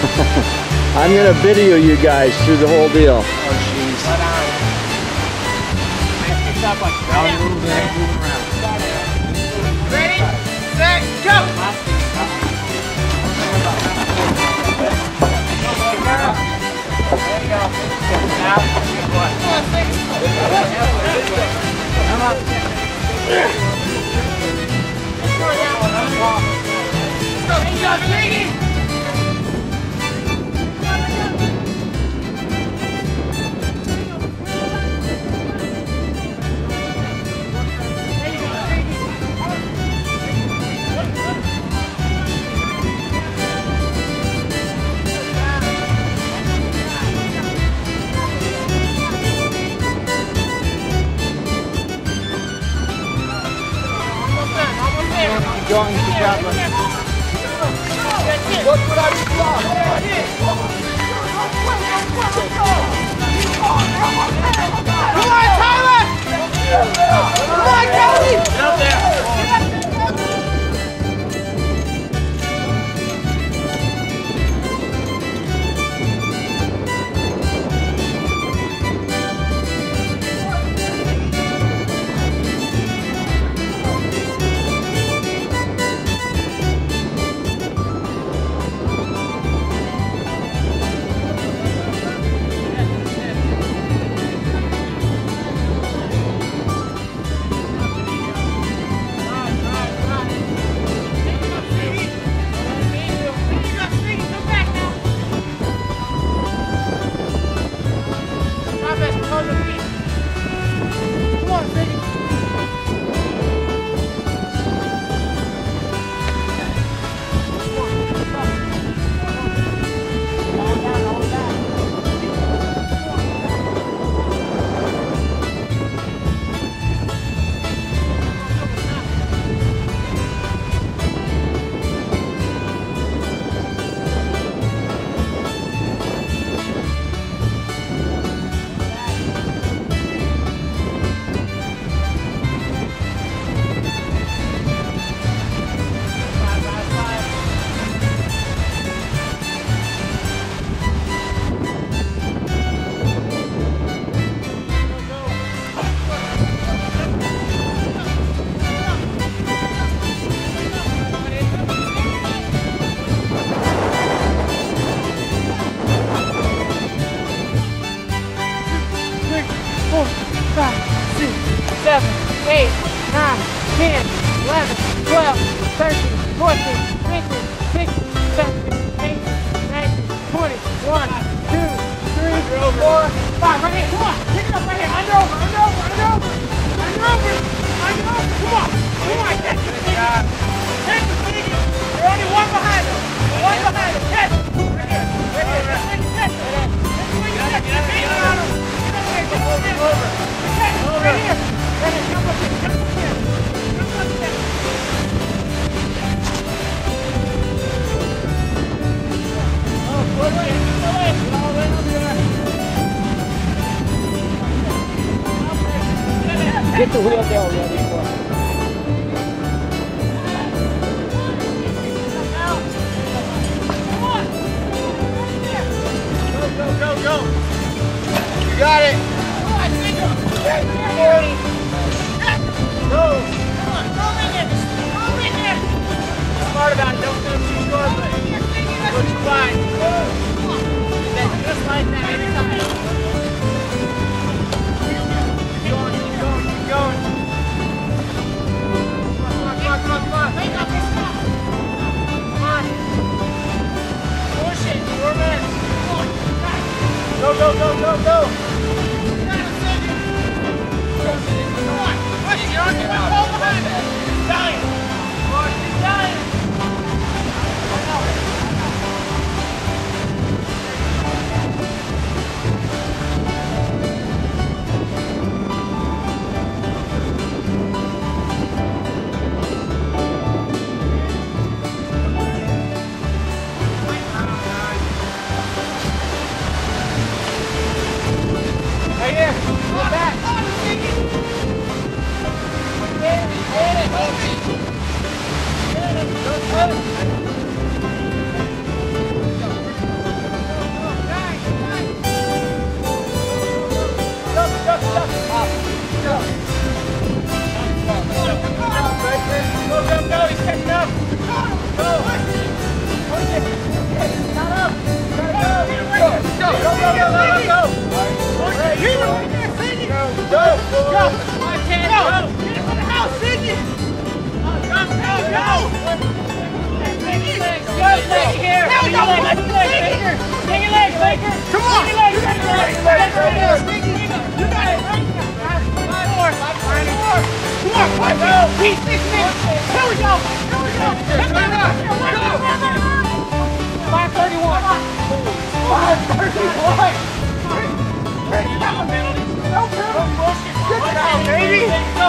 I'm gonna video you guys through the whole deal. Oh jeez. Stop like down a little bit, moving around. Ready, set, go! There you go. Now, come on. Let's go, Brady! Going to Joplin. Look what I saw. Come on, Tyler! Come on, Kelly! Get up there. Get the wheel down ready for it. Go! You got it! Come on, go! Come on, roll in there! Roll in there! Smart about it, don't finish too short, but what you find. Just like that every time. Keep going. Come on. Make up your stop. Come on. Push it, 4 minutes. Go! Come on, push it, you're on your back. Hold behind it. Italian. Come on, Italian. Right here, go back. Keep 6 minutes. Here we go. Here we go. 5:31. 5:31. Good job, baby. Go.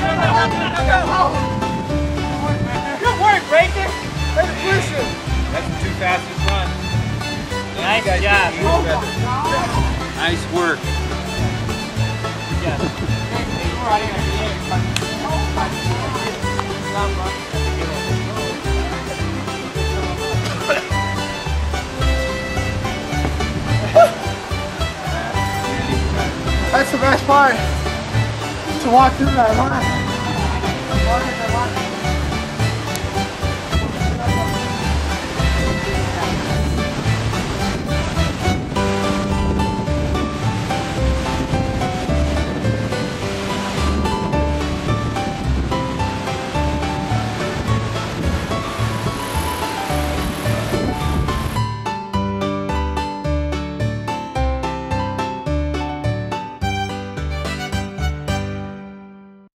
Good work, Baker. Let's push him. That's the 2 fastest runs. Nice job. Nice work. That's the best part, to walk through that line.